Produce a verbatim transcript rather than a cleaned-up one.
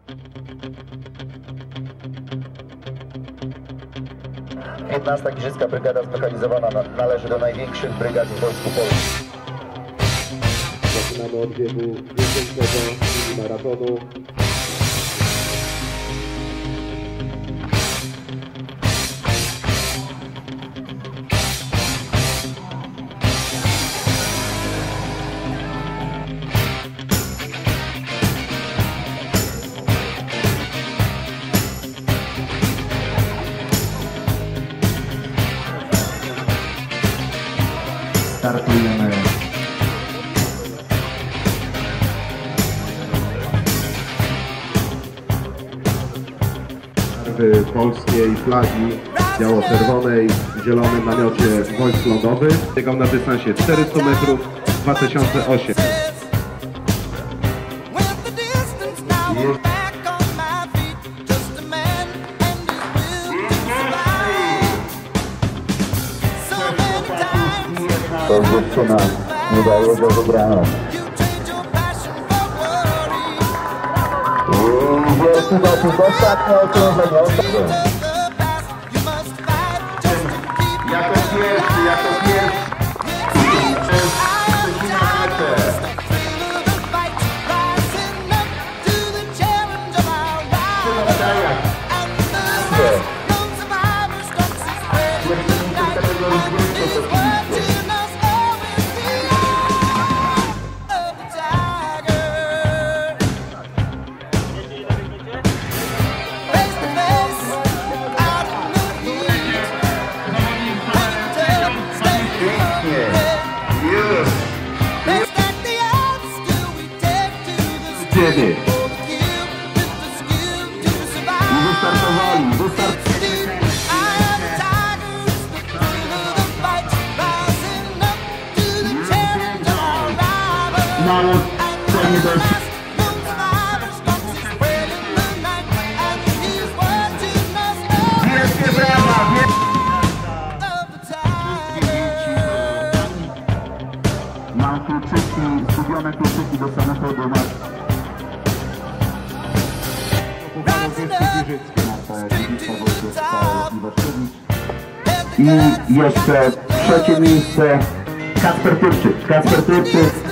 piętnasta Giżycka Brygada Zmechanizowana należy do największych brygad w Wojsku Polskim. Zaczynamy od biegu dziesięciowego maratonu. Startujemy. Barwy polskiej flagi biało-czerwonej w zielonym namiocie wojsk lądowych. Biegał na dystansie czterysta metrów dwa tysiące osiem. To dziewczyna nie daje do wygraną. Jest dosyć ostatnie okrążenie. Jako pierwszy, jako pierwszy. Ciebie. I wystartowali, wystartowali. Mało co nie dość. Wielkie brawa! Mam kluczyki, zgubione kluczyki do samochodu. I jeszcze trzecie miejsce Kacper Turczyk. Kacper Turczyk